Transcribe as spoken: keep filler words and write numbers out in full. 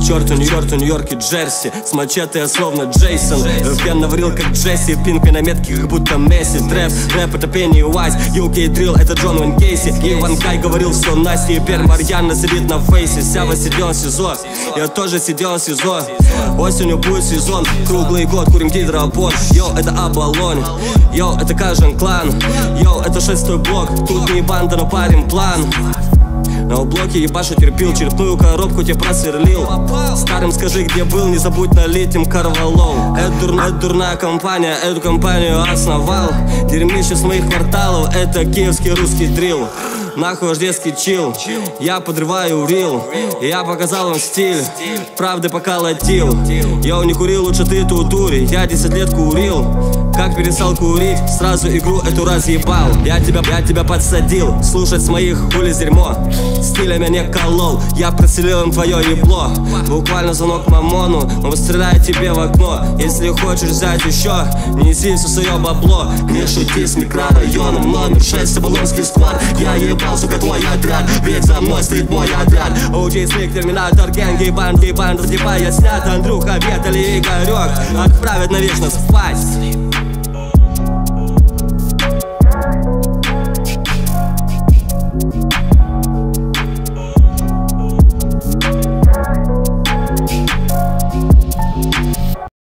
черту Нью-Йорку, Нью-Йорке, Джерси. С мачете я словно Джейсон. Пен наварил как Джесси. Пинкой на метке как будто Месси. Трэп, рэп это Пеннивайз. ю кей Drill это Джон Уэйн Гейси. Иван Кай говорил все Насти. Теперь Марьяна сидит на фейсе. Сява сидел в СИЗО, я тоже сидел в СИЗО. Осенью будет сезон, круглый год курим гидропон. Йоу, это Оболонь, йоу, это Кажан клан. Йоу, это шестой блок, тут не банда, но парим план. На блоке ебашу терпил, черепную коробку тебе просверлил. Старым скажи, где был, не забудь налить им Карвалол. Это дурная, дурная компания, эту компанию основал. Дерьмище с моих кварталов, это киевский русский дрил. Нахуй ваш детский чил, я подрываю рил. Я показал вам стиль, правды пока латил. Йоу, не курил, лучше ты тут дури. Я десять лет курил, как перестал курить, сразу игру эту разъебал. Я тебя, я тебя подсадил, слушать с моих хули дерьмо. Стилями не колол, я проселил им твое ебло. Буквально звонок мамону, он стреляет тебе в окно. Если хочешь взять еще, неси все свое бабло. Не шути с микрорайоном, номер шесть, Оболонский сквад. Я ебал, сука, твой отряд, ведь за мной стоит мой отряд. Оу-джей Слик, Терминатор, Генги, Банд, Гей-банд, типа я снят. Андрюха, Ветали, Игорек отправят навечно спать.